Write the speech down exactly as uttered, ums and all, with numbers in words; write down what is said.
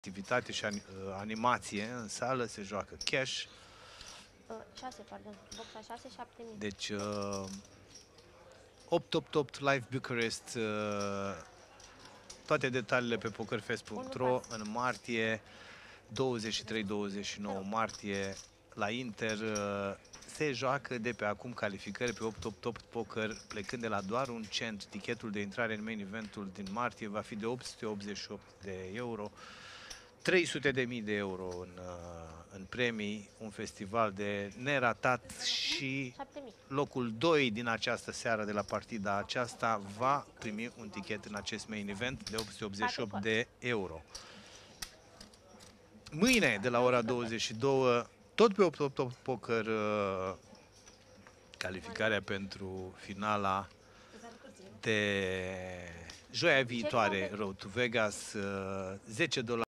activitate și animație în sală, se joacă cash. șase, pardon. Boxa șase, șapte mii. Deci uh, opt opt opt Live Bucharest, uh, toate detaliile pe pokerfest punct ro în martie, douăzeci și trei douăzeci și nouă martie la Inter. Uh, se joacă de pe acum calificări pe opt opt opt Poker, plecând de la doar un cent. Tichetul de intrare în main eventul din martie va fi de opt sute optzeci și opt de euro. trei sute de mii de euro în, în premii, un festival de neratat și locul doi din această seară de la partida aceasta va primi un tichet în acest main event de opt sute optzeci și opt de euro. Mâine, de la ora douăzeci și două, tot pe opt opt opt Poker, calificarea pentru finala de joia viitoare Road to Vegas, zece dolari.